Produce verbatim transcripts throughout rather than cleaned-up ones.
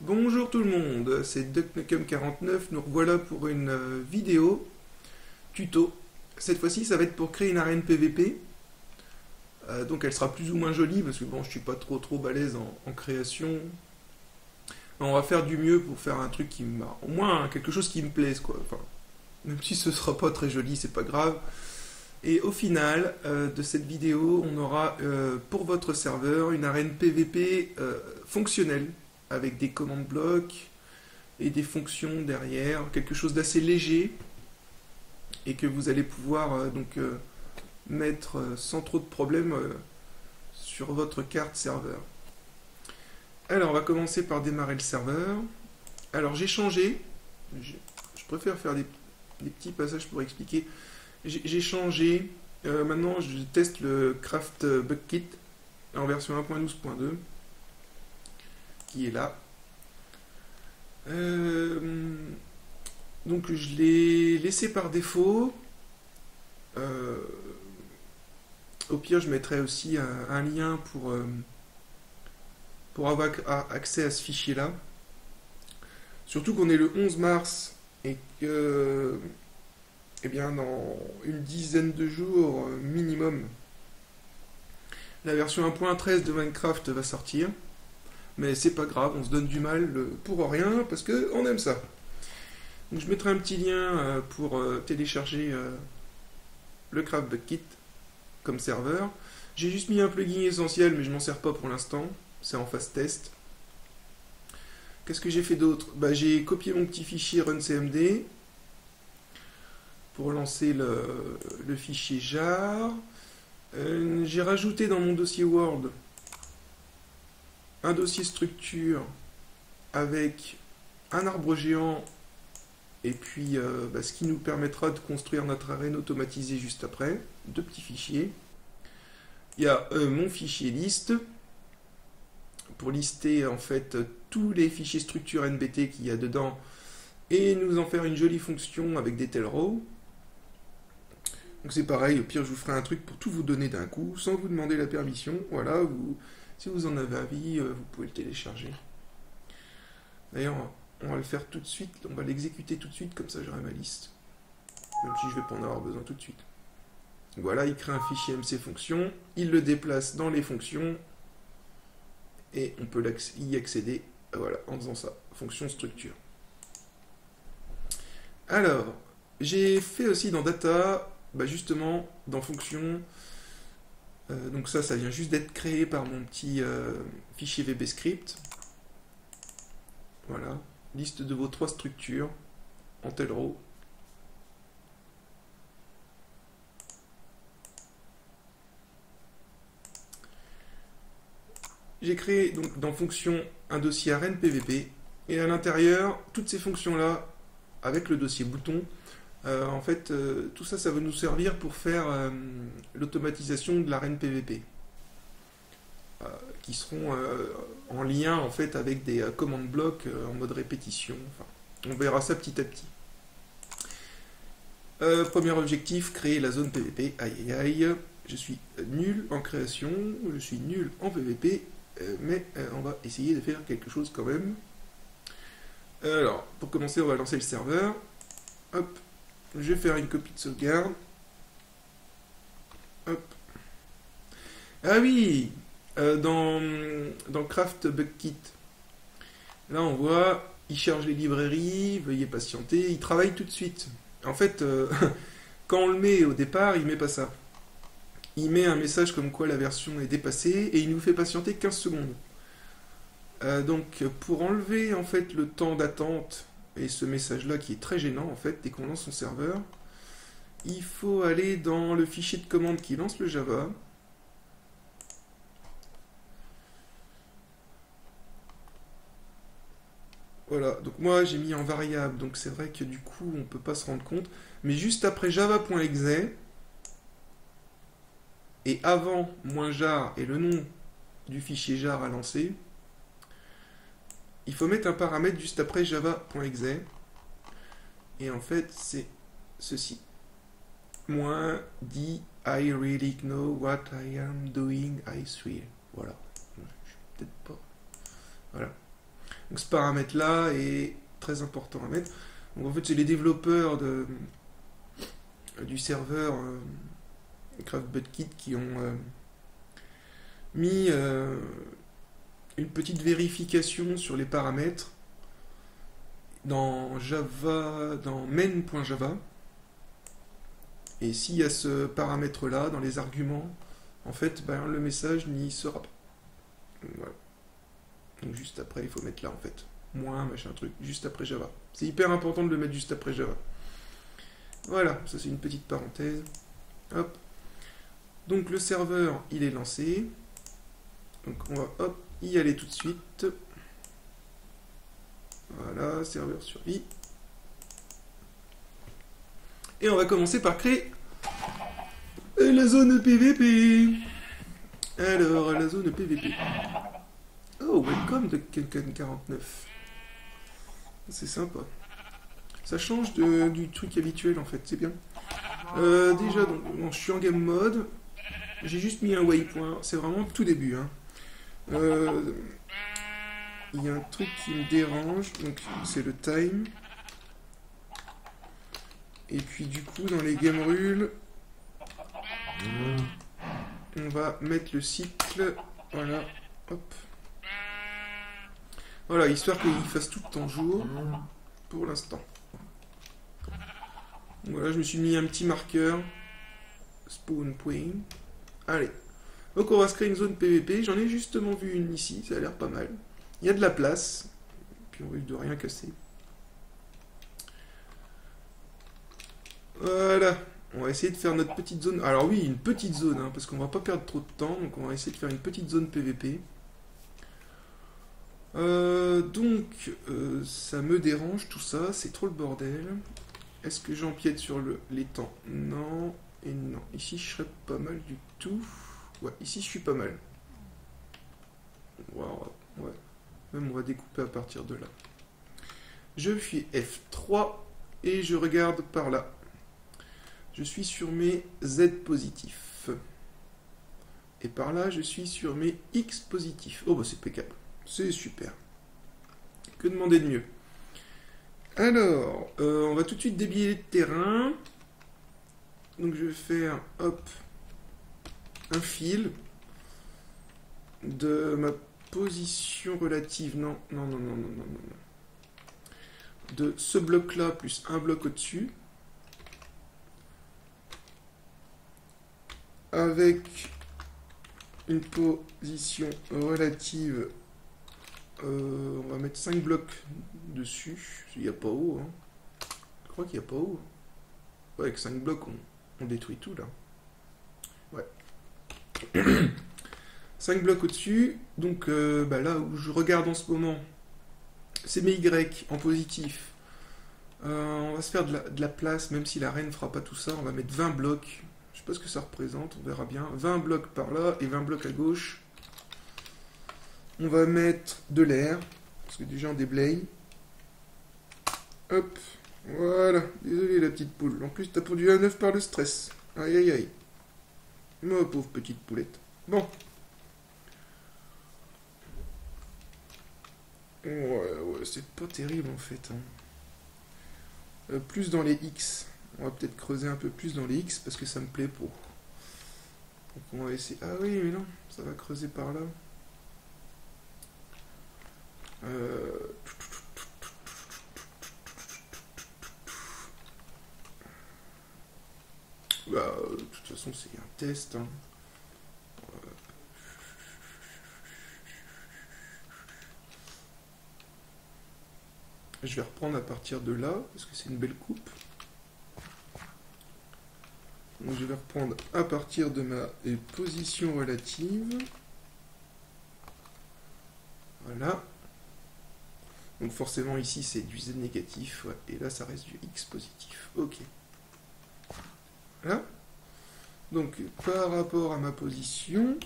Bonjour tout le monde, c'est DuckNukem quarante-neuf, nous revoilà pour une euh, vidéo tuto. Cette fois-ci ça va être pour créer une arène P V P. Euh, donc elle sera plus ou moins jolie parce que bon je suis pas trop trop balèze en, en création. On va faire du mieux pour faire un truc qui me... au moins quelque chose qui me plaise quoi. Enfin, même si ce sera pas très joli, c'est pas grave. Et au final euh, de cette vidéo, on aura euh, pour votre serveur une arène P V P euh, fonctionnelle, avec des commandes blocs et des fonctions derrière, quelque chose d'assez léger et que vous allez pouvoir euh, donc euh, mettre euh, sans trop de problèmes euh, sur votre carte serveur. Alors on va commencer par démarrer le serveur. Alors j'ai changé, je préfère faire des, des petits passages pour expliquer. J'ai changé, euh, maintenant je teste le Craft Bukkit en version un point douze point deux qui est là. Euh, donc je l'ai laissé par défaut. Euh, au pire je mettrai aussi un, un lien pour, euh, pour avoir accès à ce fichier là. Surtout qu'on est le onze mars et que eh bien, dans une dizaine de jours minimum, la version un point treize de Minecraft va sortir. Mais c'est pas grave, on se donne du mal pour rien parce que on aime ça. Donc je mettrai un petit lien pour télécharger le Craft Bukkit comme serveur. J'ai juste mis un plugin essentiel, mais je m'en sers pas pour l'instant. C'est en phase test. Qu'est-ce que j'ai fait d'autre? Bah, j'ai copié mon petit fichier runcmd pour lancer le, le fichier jar. Euh, j'ai rajouté dans mon dossier Word un dossier structure avec un arbre géant et puis euh, bah, ce qui nous permettra de construire notre arène automatisée juste après. Deux petits fichiers. Il y a euh, mon fichier liste pour lister en fait tous les fichiers structure N B T qu'il y a dedans et nous en faire une jolie fonction avec des tail rows. Donc c'est pareil, au pire je vous ferai un truc pour tout vous donner d'un coup, sans vous demander la permission. Voilà, vous, si vous en avez envie, vous pouvez le télécharger. D'ailleurs, on va le faire tout de suite, on va l'exécuter tout de suite, comme ça j'aurai ma liste. Même si je ne vais pas en avoir besoin tout de suite. Voilà, il crée un fichier M C fonction, il le déplace dans les fonctions, et on peut y accéder, voilà, en faisant ça, fonction structure. Alors, j'ai fait aussi dans data, bah justement, dans fonction, euh, donc ça, ça vient juste d'être créé par mon petit euh, fichier V B Script. Voilà, liste de vos trois structures en tail row. J'ai créé donc dans fonction un dossier arène P V P et à l'intérieur, toutes ces fonctions-là, avec le dossier bouton, euh, en fait, euh, tout ça, ça va nous servir pour faire euh, l'automatisation de l'arène P V P. Euh, qui seront euh, en lien en fait avec des euh, commandes blocs euh, en mode répétition. Enfin, on verra ça petit à petit. Euh, premier objectif, créer la zone P V P. Aïe aïe aïe, je suis nul en création, je suis nul en P V P, euh, mais euh, on va essayer de faire quelque chose quand même. Alors, pour commencer, on va lancer le serveur. Hop, je vais faire une copie de sauvegarde. Hop. Ah oui, euh, dans, dans Craft Bukkit, là on voit, il charge les librairies, veuillez patienter, il travaille tout de suite. En fait, euh, quand on le met au départ, il met pas ça. Il met un message comme quoi la version est dépassée et il nous fait patienter quinze secondes. Euh, donc pour enlever en fait le temps d'attente et ce message là qui est très gênant en fait dès qu'on lance son serveur, il faut aller dans le fichier de commande qui lance le Java. Voilà, donc moi j'ai mis en variable, donc c'est vrai que du coup on peut pas se rendre compte, mais juste après java.exe et avant -jar et le nom du fichier jar à lancer, il faut mettre un paramètre juste après java.exe et en fait c'est ceci. Moins dit I really know what I am doing, I swear. Voilà. Je peut-être pas. Voilà. Donc ce paramètre-là est très important à mettre. Donc en fait, c'est les développeurs de, du serveur euh, CraftBudKit qui ont euh, mis euh, une petite vérification sur les paramètres dans Java, dans main.java. Et s'il y a ce paramètre-là dans les arguments, en fait, ben, le message n'y sera pas. Voilà. Donc juste après, il faut mettre là, en fait. Moins, machin truc, juste après Java. C'est hyper important de le mettre juste après Java. Voilà, ça c'est une petite parenthèse. Hop. Donc le serveur, il est lancé. Donc on va, hop, y aller tout de suite. Voilà, serveur survie. Et on va commencer par créer la zone P V P. Alors, la zone P V P. Oh, welcome de Kenken quarante-neuf. C'est sympa. Ça change de, du truc habituel en fait, c'est bien. Euh, déjà, donc, bon, je suis en game mode. J'ai juste mis un waypoint. C'est vraiment le tout début. Hein. Euh, il y a un truc qui me dérange. Donc, c'est le time. Et puis du coup, dans les game rules, on va mettre le cycle. Voilà. Hop. Voilà, histoire qu'il fasse tout le temps jour. Pour l'instant. Voilà, je me suis mis un petit marqueur. Spawn point. Allez. Donc on va se créer une zone P V P. J'en ai justement vu une ici. Ça a l'air pas mal. Il y a de la place. Puis on risque de rien casser. Voilà, on va essayer de faire notre petite zone. Alors oui, une petite zone, hein, parce qu'on va pas perdre trop de temps, donc on va essayer de faire une petite zone P V P. Euh, donc, euh, ça me dérange tout ça, c'est trop le bordel. Est-ce que j'empiète sur le, les temps? Non, et non. Ici, je serais pas mal du tout. Ouais, ici, je suis pas mal. Wow, ouais. Même on va découper à partir de là. Je fais F trois et je regarde par là. Je suis sur mes Z positifs. Et par là, je suis sur mes X positifs. Oh, bah c'est impeccable. C'est super. Que demander de mieux? Alors, euh, on va tout de suite déblayer le terrain. Donc je vais faire, hop, un fil de ma position relative. Non, non, non, non, non, non, non. De ce bloc-là plus un bloc au-dessus. Avec une position relative, euh, on va mettre cinq blocs dessus. Il n'y a pas haut. Hein. Je crois qu'il n'y a pas haut. Ouais, avec cinq blocs, on, on détruit tout là. Ouais. cinq blocs au-dessus. Donc euh, bah, là où je regarde en ce moment, c'est mes Y en positif. Euh, on va se faire de la, de la place, même si la reine ne fera pas tout ça. On va mettre vingt blocs. Je sais pas ce que ça représente, on verra bien. vingt blocs par là et vingt blocs à gauche. On va mettre de l'air, parce que déjà on déblaye. Hop, voilà. Désolé la petite poule. En plus, t'as produit un œuf par le stress. Aïe aïe aïe. Ma pauvre petite poulette. Bon. Ouais, ouais, c'est pas terrible en fait. Hein. Euh, plus dans les X. On va peut-être creuser un peu plus dans les X parce que ça me plaît pour. Donc on va essayer. Ah oui, mais non, ça va creuser par là. Euh... Bah, de toute façon, c'est un test. Hein. Euh... Je vais reprendre à partir de là parce que c'est une belle coupe. Donc je vais reprendre à partir de ma position relative. Voilà. Donc forcément ici c'est du Z négatif, ouais, et là ça reste du X positif. Ok. Voilà. Donc par rapport à ma position,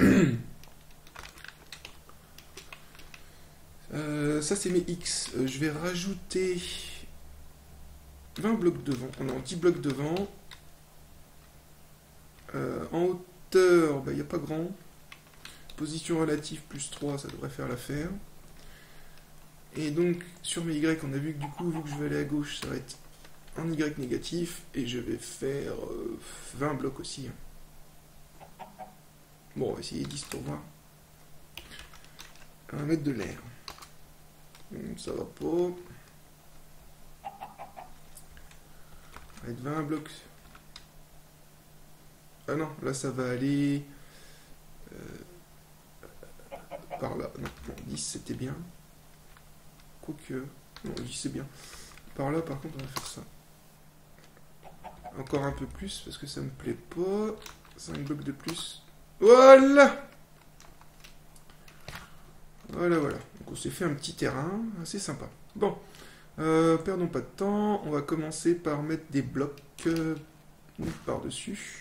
euh, ça c'est mes X. Euh, je vais rajouter vingt blocs devant. On a dix blocs devant. Euh, en hauteur, il n'y a pas grand. Position relative plus trois, ça devrait faire l'affaire. Et donc, sur mes Y, on a vu que du coup, vu que je vais aller à gauche, ça va être en Y négatif. Et je vais faire euh, vingt blocs aussi. Bon, on va essayer dix pour voir. On va mettre de l'air. Ça va pas. On va mettre vingt blocs. Ah non, là ça va aller euh, par là. Non, non, dix c'était bien. Quoique. Non, dix c'est bien. Par là, par contre, on va faire ça. Encore un peu plus parce que ça me plaît pas. cinq blocs de plus. Voilà! Voilà, voilà. Donc on s'est fait un petit terrain assez sympa. Bon, euh, perdons pas de temps. On va commencer par mettre des blocs euh, par-dessus.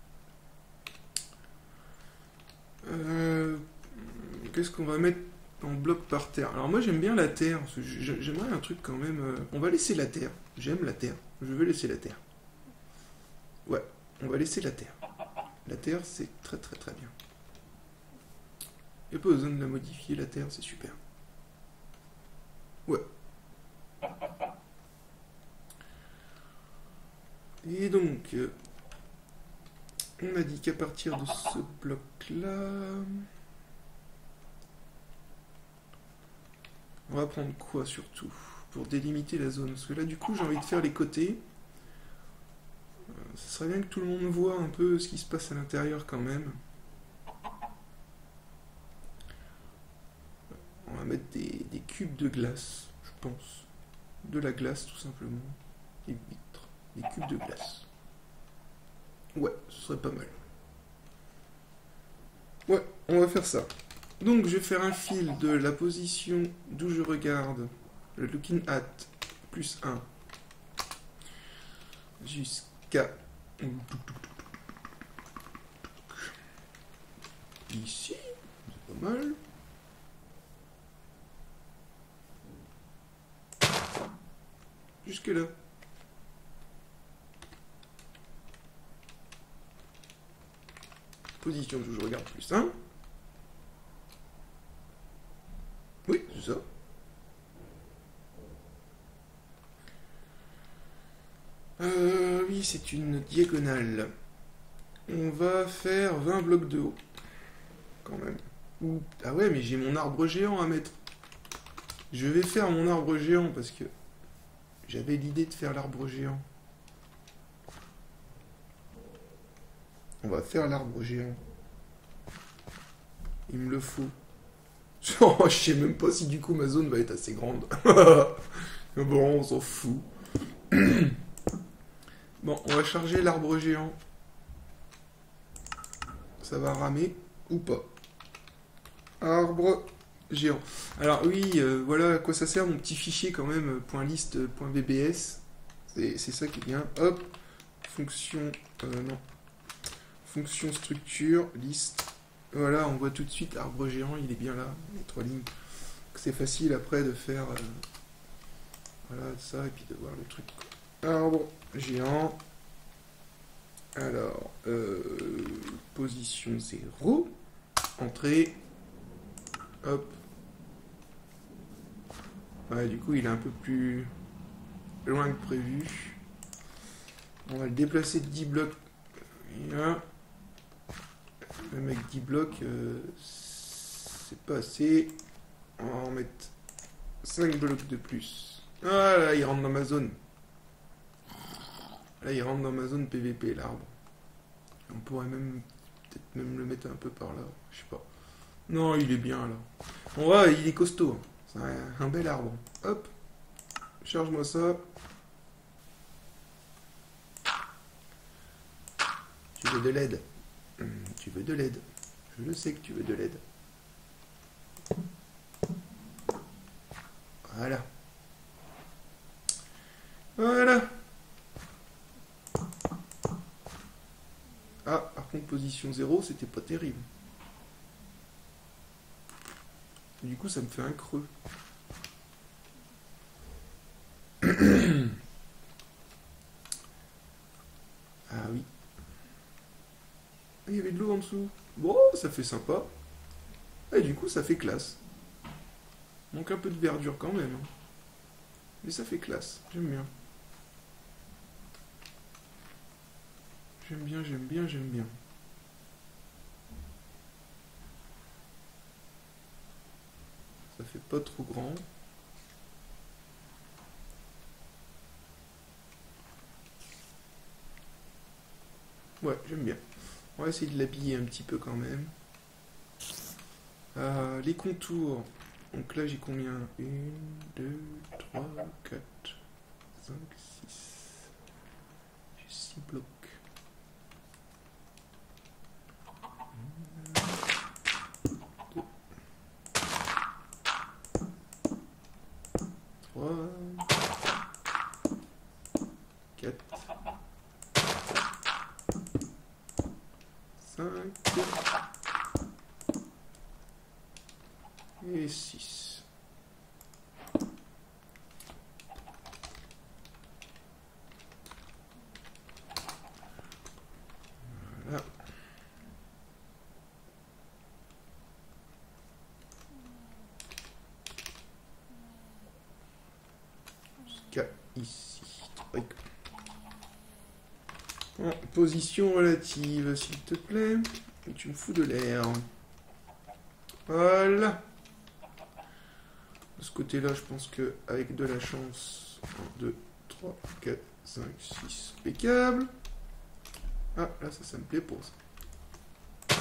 Euh, Qu'est-ce qu'on va mettre en bloc par terre? Alors moi j'aime bien la terre. J'aimerais un truc quand même. Euh, on va laisser la terre. J'aime la terre. Je veux laisser la terre. Ouais, on va laisser la terre. La terre c'est très très très bien. Il n'y a pas besoin de la modifier, la terre, c'est super. Ouais. Et donc, euh, on a dit qu'à partir de ce bloc-là... On va prendre quoi surtout pour délimiter la zone? Parce que là, du coup, j'ai envie de faire les côtés. Euh, ça serait bien que tout le monde voit un peu ce qui se passe à l'intérieur quand même. On va mettre des, des cubes de glace, je pense. De la glace, tout simplement. Des vitres. Des cubes de glace. Ouais, ce serait pas mal. Ouais, on va faire ça. Donc, je vais faire un fil de la position d'où je regarde, le looking at, plus un, jusqu'à... Ici, c'est pas mal. Jusque là. Position d'où je regarde, plus un. Oui, c'est ça. Euh, oui, c'est une diagonale. On va faire vingt blocs de haut. Quand même. Ouh. Ah ouais, mais j'ai mon arbre géant à mettre. Je vais faire mon arbre géant parce que j'avais l'idée de faire l'arbre géant. On va faire l'arbre géant. Il me le faut. Oh, je sais même pas si du coup ma zone va être assez grande. Bon, on s'en fout. Bon, on va charger l'arbre géant. Ça va ramer ou pas. Arbre géant. Alors oui, euh, voilà à quoi ça sert mon petit fichier quand même, .list, .vbs. C'est ça qui est bien. Hop, fonction, euh, non. Fonction structure, liste. Voilà, on voit tout de suite arbre géant, il est bien là, les trois lignes. C'est facile après de faire euh, voilà ça et puis de voir le truc. Arbre géant. Alors, euh, position zéro. Entrée. Hop. Ouais, du coup, il est un peu plus loin que prévu. On va le déplacer de dix blocs. Voilà. Même avec dix blocs, euh, c'est pas assez. On va en mettre cinq blocs de plus. Ah là, il rentre dans ma zone. Là, il rentre dans ma zone P V P, l'arbre. On pourrait même peut-être même le mettre un peu par là. Je sais pas. Non, il est bien là. On va, il est costaud. C'est un, un bel arbre. Hop. Charge-moi ça. Tu veux de l'aide? Hum, Tu veux de l'aide? Je le sais que tu veux de l'aide. Voilà. Voilà. Ah, par contre, position zéro, c'était pas terrible. Du coup, ça me fait un creux. Ah oui. Ah, il y avait de l'eau en dessous. Bon, ça fait sympa. Et du coup, ça fait classe. Manque un peu de verdure quand même. Hein. Mais ça fait classe, j'aime bien. J'aime bien, j'aime bien, j'aime bien. Ça fait pas trop grand. Ouais, j'aime bien. On va essayer de l'habiller un petit peu quand même. Euh, les contours. Donc là, j'ai combien? un, deux, trois, quatre, cinq, six. J'ai six blocs. deux, trois, quatre, cinq et six. Voilà. Jusqu'à ici. En position relative, s'il te plaît. Tu me fous de l'air. Voilà. De ce côté-là, je pense que avec de la chance. un, deux, trois, quatre, cinq, six. Impeccable. Ah, là, ça, ça me plaît pour ça.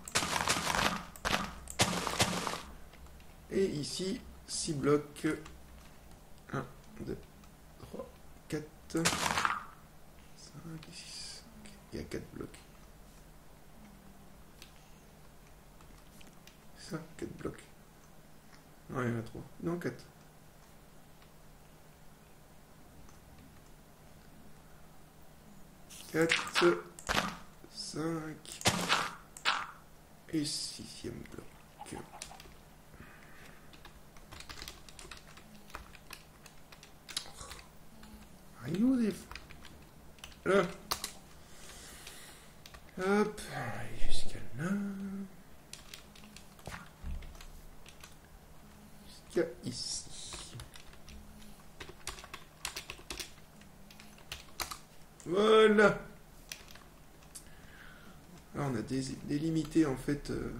Et ici, six blocs. un, deux, trois, quatre, cinq, six. Il y a quatre blocs. Ça, quatre blocs. Non, il y en a trois. Non, quatre. quatre, cinq et sixième bloc. Rien des... Là. Hop, jusqu'à là. Jusqu'à ici. Voilà. Là, on a dé délimité en fait euh,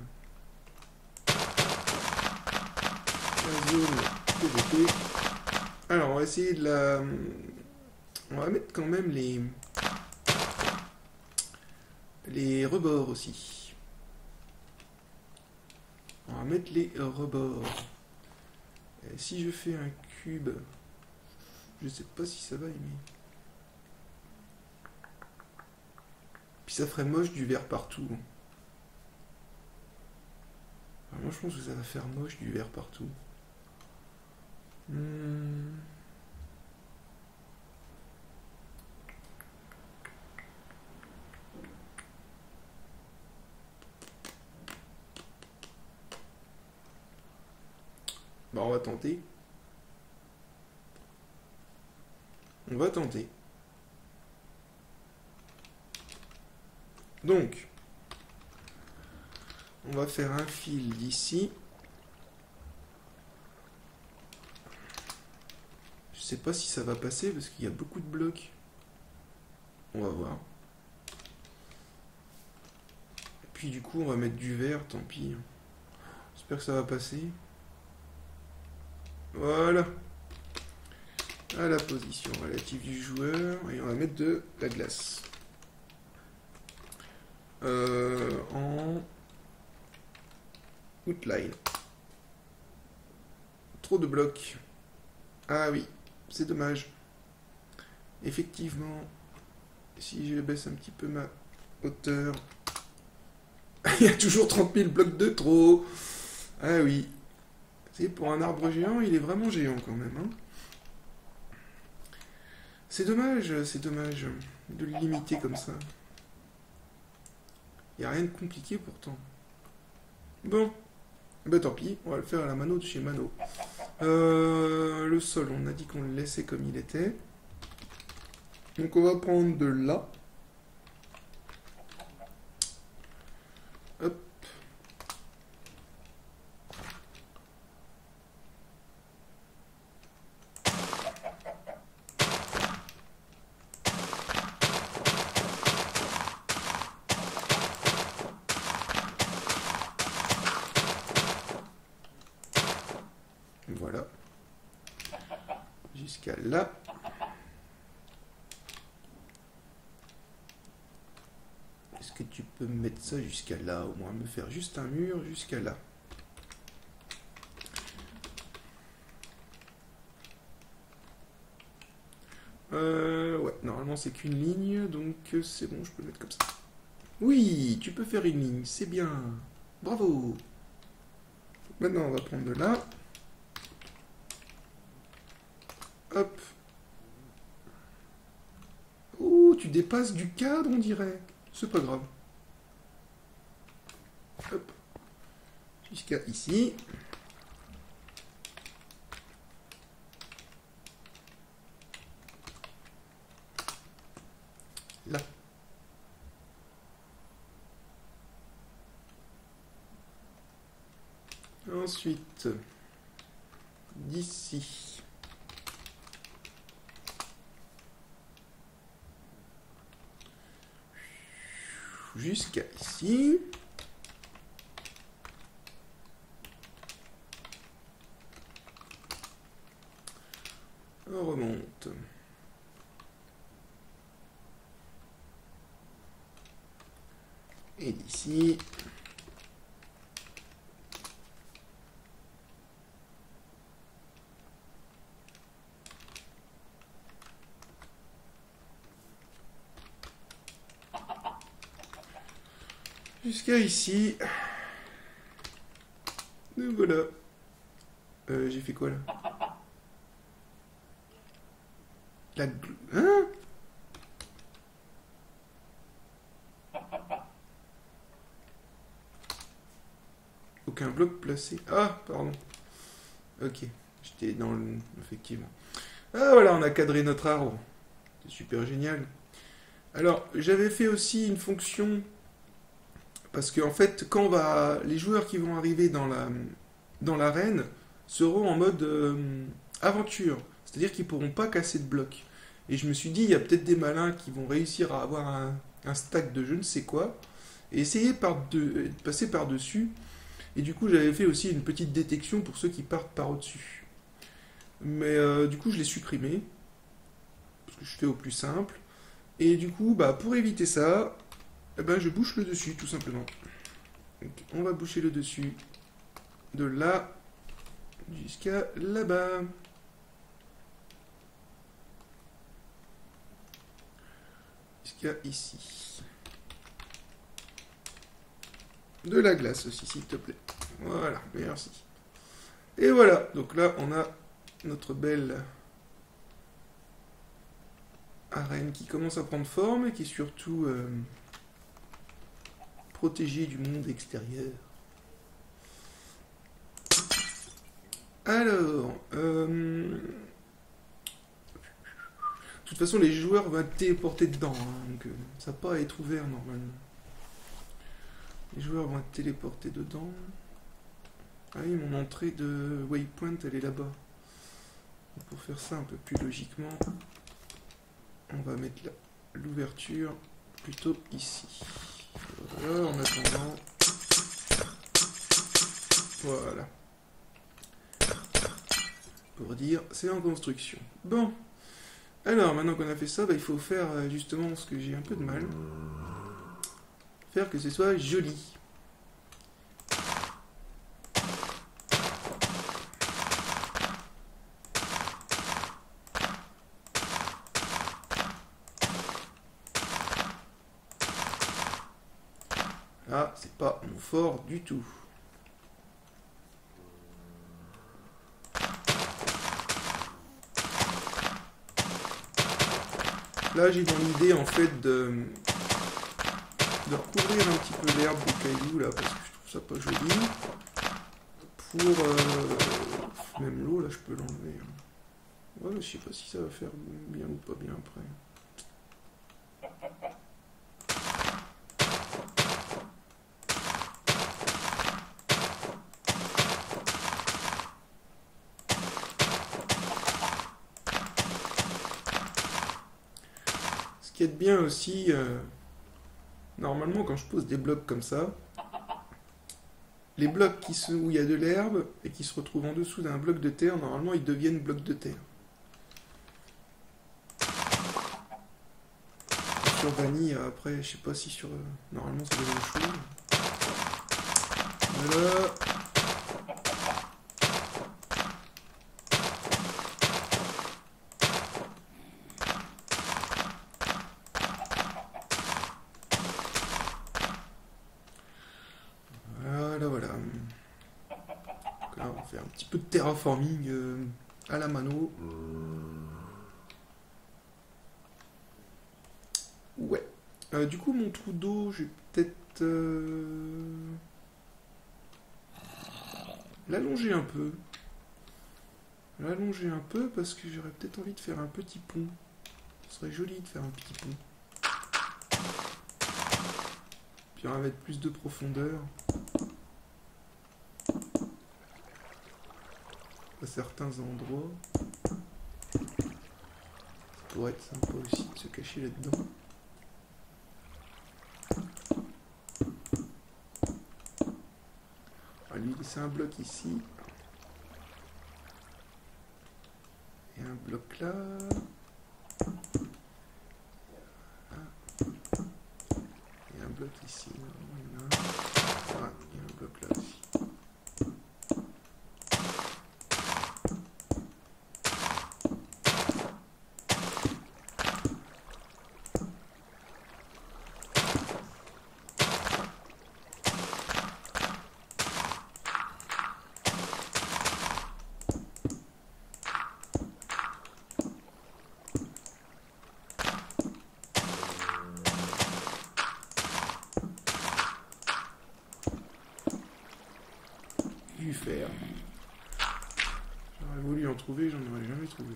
la zone P V P. Alors, on va essayer de la... On va mettre quand même les... les rebords aussi. On va mettre les rebords. Et si je fais un cube, je sais pas si ça va aimer. Puis ça ferait moche du vert partout. Alors moi je pense que ça va faire moche du vert partout. Hmm. Bah on va tenter. On va tenter. Donc, on va faire un fil d'ici. Je sais pas si ça va passer parce qu'il y a beaucoup de blocs. On va voir. Et puis du coup, on va mettre du vert, tant pis. J'espère que ça va passer. Voilà. À la position relative du joueur. Et on va mettre de la glace. Euh, en outline. Trop de blocs. Ah oui, c'est dommage. Effectivement, si je baisse un petit peu ma hauteur, il y a toujours trente mille blocs de trop. Ah oui. C'est pour un arbre géant, il est vraiment géant quand même. Hein. C'est dommage, c'est dommage de le limiter comme ça. Il n'y a rien de compliqué pourtant. Bon, bah tant pis, on va le faire à la mano de chez Mano. Euh, le sol, on a dit qu'on le laissait comme il était. Donc on va prendre de là. Hop. Voilà. Jusqu'à là. Est-ce que tu peux me mettre ça jusqu'à là, au moins me faire juste un mur jusqu'à là. Euh, ouais, normalement c'est qu'une ligne, donc c'est bon, je peux le mettre comme ça. Oui, tu peux faire une ligne, c'est bien. Bravo. Maintenant, on va prendre de là. Hop. Oh, tu dépasses du cadre, on dirait. C'est pas grave. Hop. Jusqu'à ici. Là. Ensuite, d'ici. Jusqu'à ici. On remonte. Et d'ici. Jusqu'à ici. Et voilà. Euh, j'ai fait quoi là? La... Hein? Aucun bloc placé. Ah, pardon. Ok. J'étais dans le... Effectivement. Ah voilà, on a cadré notre arbre. C'est super génial. Alors, j'avais fait aussi une fonction... Parce qu'en en fait, quand on va... les joueurs qui vont arriver dans la dans l'arène seront en mode euh, aventure. C'est-à-dire qu'ils ne pourront pas casser de blocs. Et je me suis dit, il y a peut-être des malins qui vont réussir à avoir un, un stack de je ne sais quoi, et essayer par de, de passer par-dessus. Et du coup, j'avais fait aussi une petite détection pour ceux qui partent par au-dessus. Mais euh, du coup, je l'ai supprimé, parce que je fais au plus simple. Et du coup, bah, pour éviter ça, eh ben, je bouche le dessus, tout simplement. Donc, on va boucher le dessus de là jusqu'à là-bas. Jusqu'à ici. De la glace aussi, s'il te plaît. Voilà, merci. Et voilà, donc là, on a notre belle arène qui commence à prendre forme et qui est surtout euh, protégée du monde extérieur. Alors, euh... de toute façon, les joueurs vont être téléportés dedans, hein, donc euh, ça va pas être ouvert normalement. Les joueurs vont être téléportés dedans. Ah oui, mon entrée de waypoint, elle est là-bas. Pour faire ça un peu plus logiquement, on va mettre l'ouverture plutôt ici. Voilà, en attendant. Voilà. Pour dire, c'est en construction. Bon. Alors, maintenant qu'on a fait ça, bah, il faut faire euh, justement ce que j'ai un peu de mal. Faire que ce soit joli. Ah, c'est pas mon fort du tout. Là, j'ai dans l'idée en fait de, de recouvrir un petit peu l'herbe des cailloux là, parce que je trouve ça pas joli. Pour euh, même l'eau là, je peux l'enlever. Ouais, je sais pas si ça va faire bien ou pas bien après. Ce qui est bien aussi, euh, normalement quand je pose des blocs comme ça, les blocs qui sont, où il y a de l'herbe et qui se retrouvent en dessous d'un bloc de terre, normalement ils deviennent blocs de terre. Sur vanille, après, je sais pas si sur... Normalement ça devient chaud. Voilà. Voilà, voilà. Donc là, on va faire un petit peu de terraforming euh, à la mano. Ouais. Euh, du coup, mon trou d'eau, je vais peut-être euh, l'allonger un peu. L'allonger un peu parce que j'aurais peut-être envie de faire un petit pont. Ce serait joli de faire un petit pont. Puis on va mettre plus de profondeur. À certains endroits. Ça pourrait être sympa aussi de se cacher là-dedans. On va lui laisser un bloc ici. Et un bloc là. Et un bloc ici. Il y en a un. Ah, il y a un bloc là aussi. Faire. J'aurais voulu en trouver, j'en aurais jamais trouvé.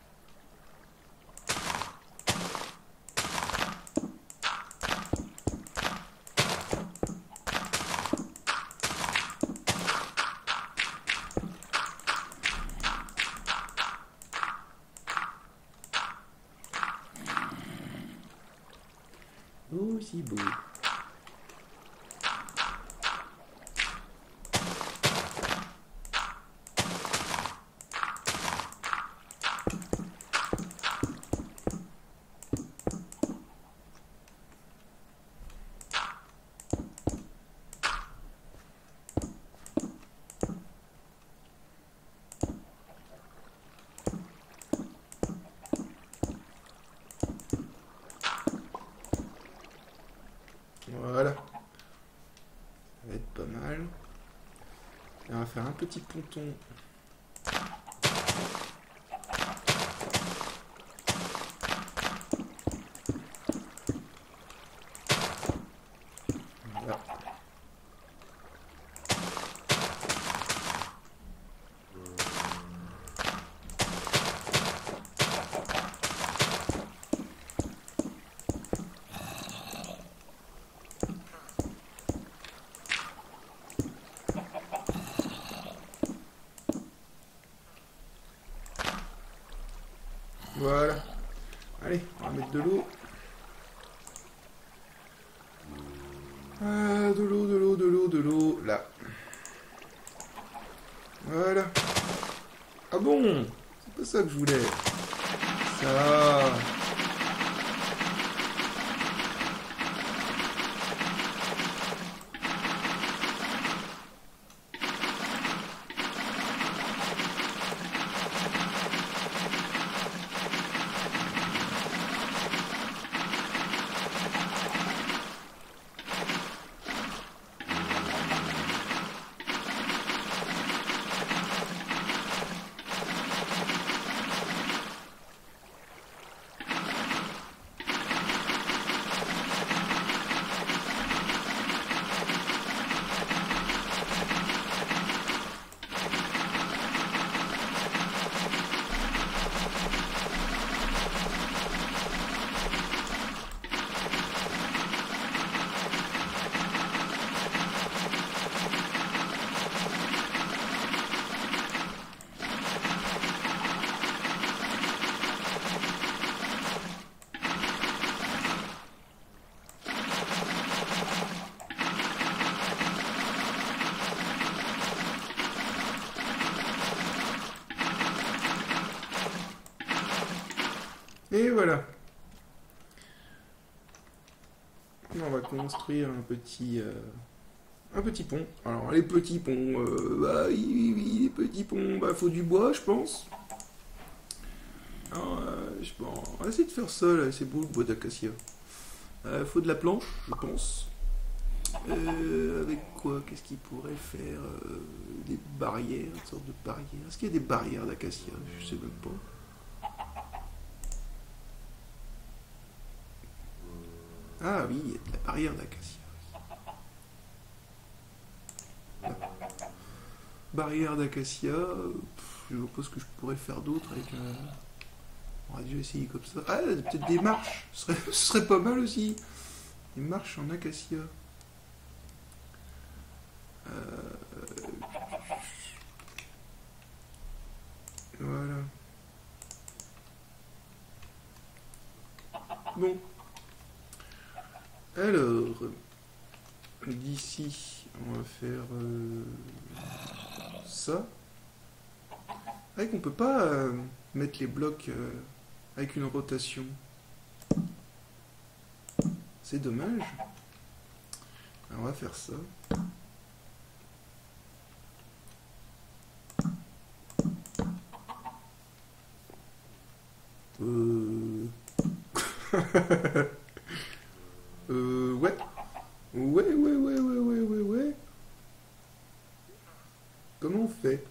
Oh, si beau. Voilà. Ça va être pas mal. Et on va faire un petit ponton. Voilà. Voilà. Allez, on va mettre de l'eau. Ah, de l'eau, de l'eau, de l'eau, de l'eau. Là. Voilà. Ah bon? C'est pas ça que je voulais. Ça. Et voilà. On va construire un petit, euh, un petit pont. Alors les petits ponts, euh, bah oui, oui, oui, les petits ponts, bah faut du bois, je pense. Alors, euh, je pense, on va essayer de faire ça là, c'est beau le bois d'acacia. Euh, faut de la planche, je pense. Euh, avec quoi? Qu'est-ce qu'il pourrait faire? Euh, Des barrières, une sorte de barrière. Est-ce qu'il y a des barrières d'acacia? Je sais même pas. Ah oui, il y a de la barrière d'acacia. Barrière d'acacia, euh, pff, je vois pas ce que je pourrais faire d'autre avec un... On va déjà essayer comme ça. Ah, peut-être des marches, ce serait, ce serait pas mal aussi. Des marches en acacia. Euh, Voilà. Bon. Alors, d'ici, on va faire euh, ça. Avec, on peut pas euh, mettre les blocs euh, avec une rotation. C'est dommage. Alors, on va faire ça. Euh... euh... Ouais. Ouais, ouais, ouais, ouais, ouais, ouais, ouais. Comment on fait?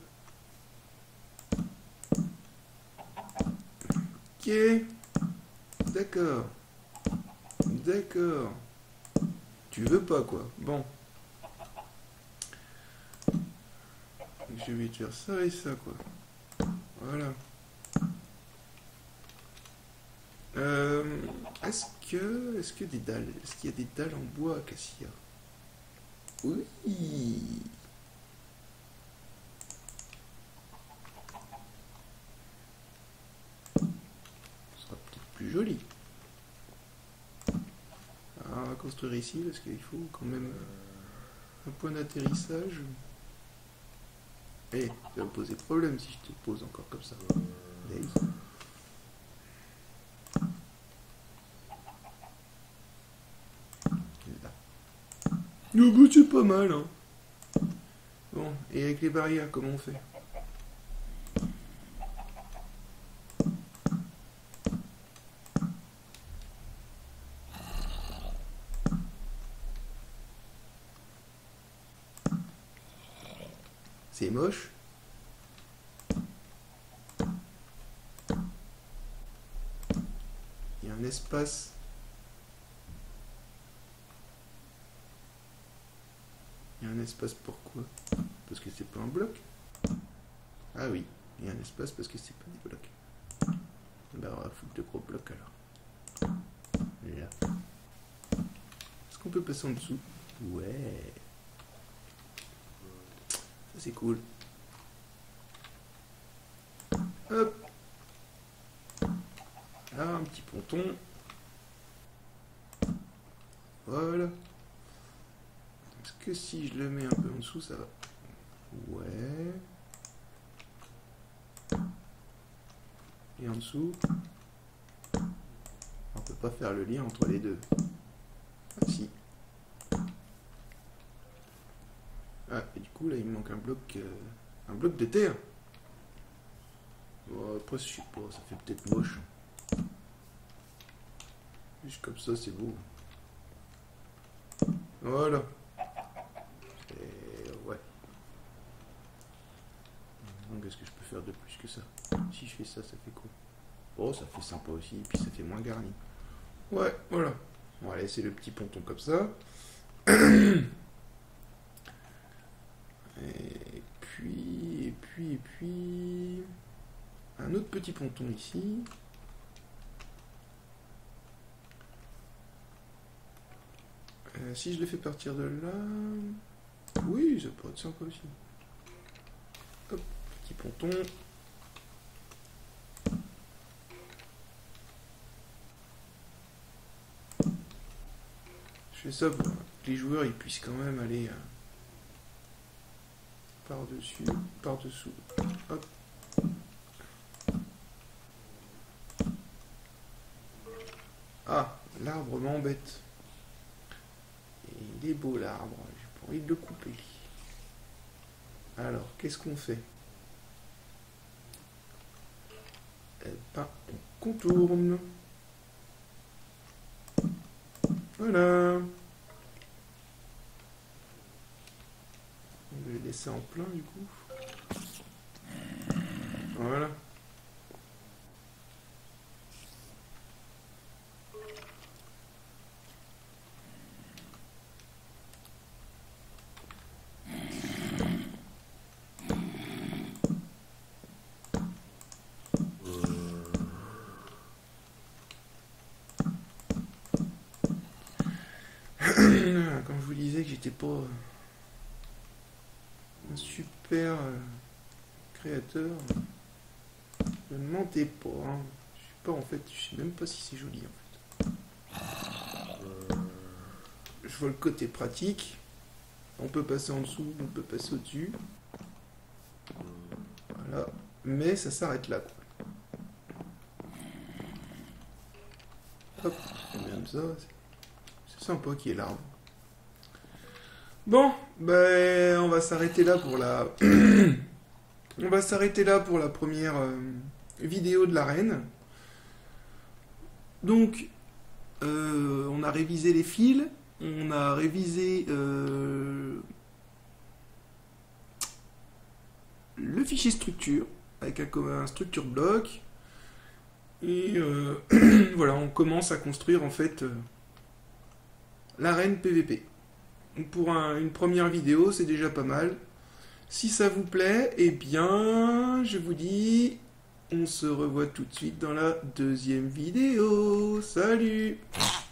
Ok. D'accord. D'accord. Tu veux pas, quoi. Bon. Je vais te faire ça et ça, quoi. Voilà. Euh, est-ce que, est-ce que des dalles, est-ce qu'il y a des dalles en bois acacia? Oui. Ce sera peut-être plus joli. Alors, on va construire ici parce qu'il faut quand même un point d'atterrissage. Eh, ça va me poser problème si je te pose encore comme ça. Eh oui. Là. Le bout c'est pas mal, hein. Bon, et avec les barrières, comment on fait? C'est moche. Il y a un espace. Il y a un espace pourquoi? Parce que c'est pas un bloc. Ah oui, il y a un espace parce que c'est pas des blocs. Ben on va foutre de gros blocs alors. Là. Est-ce qu'on peut passer en dessous? Ouais. Ça c'est cool. Hop. Ah, un petit ponton. Voilà. Est-ce que si je le mets un peu en dessous, ça va? Ouais. Et en dessous, on peut pas faire le lien entre les deux. Ah si. Ah, et du coup là il me manque un bloc, euh, un bloc de terre. Bon, après je sais pas, ça fait peut-être moche. Juste comme ça c'est beau. Voilà. Et ouais. Donc qu'est-ce que je peux faire de plus que ça? Si je fais ça, ça fait quoi? Oh, ça fait sympa aussi, et puis ça fait moins garni. Ouais, voilà. On va laisser le petit ponton comme ça. Et puis, et puis, et puis... Un autre petit ponton ici. Euh, si je le fais partir de là... Oui, ça pourrait être sympa aussi. Hop, petit ponton. Je fais ça pour que les joueurs ils puissent quand même aller... Euh, par-dessus, par-dessous. Hop. l'arbre m'embête. Et il est beau l'arbre, j'ai pas envie de le couper. Alors, qu'est-ce qu'on fait? Eh ben, on contourne. Voilà. On va le laisser en plein du coup. Voilà. Quand je vous disais que j'étais pas un super euh, créateur, je ne mentais pas. Hein. Je sais pas en fait, je sais même pas si c'est joli en fait. Je vois le côté pratique. On peut passer en dessous, on peut passer au-dessus. Voilà. Mais ça s'arrête là. Quoi. Hop, comme ça. C'est sympa qu'il y ait l'arbre. Bon, ben on va s'arrêter là pour la. On va s'arrêter là pour la première euh, vidéo de l'arène. Donc, euh, on a révisé les fils, on a révisé euh, le fichier structure avec un, un structure bloc. Et euh, voilà, on commence à construire en fait euh, l'arène P V P. Donc pour un, une première vidéo, c'est déjà pas mal. Si ça vous plaît, eh bien, je vous dis, on se revoit tout de suite dans la deuxième vidéo. Salut!